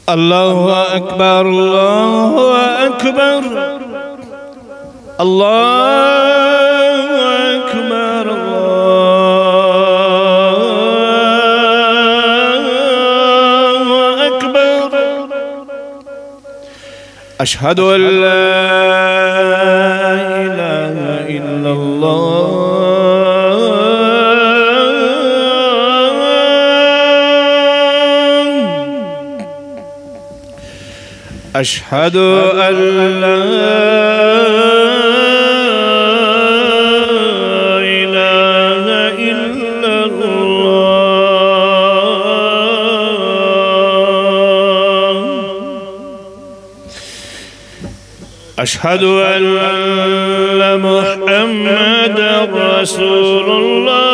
الله أكبر الله أكبر الله أكبر الله أكبر. أشهد أن لا إله إلا الله أشهد أن لا إله إلا الله أشهد أن محمدا رسول الله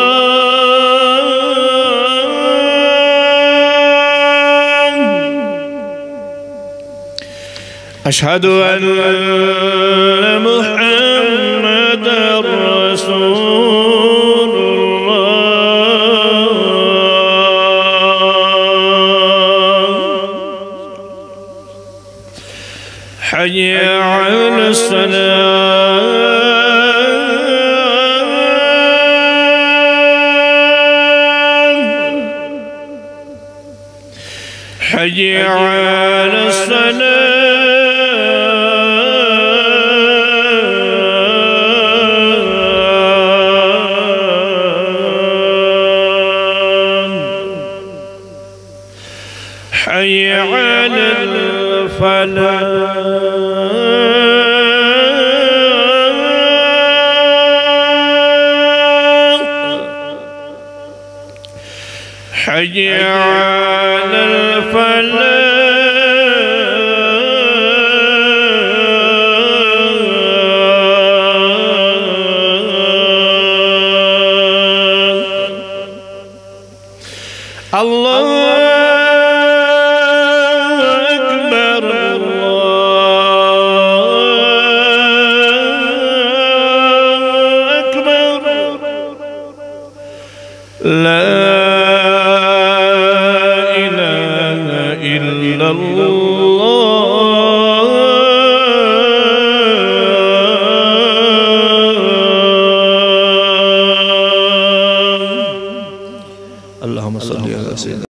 أشهد أن محمدا رسول الله. حي على الصلاة حي على الصلاة حي على الفلاح حي على الفلاح الله أكبر الله أكبر لا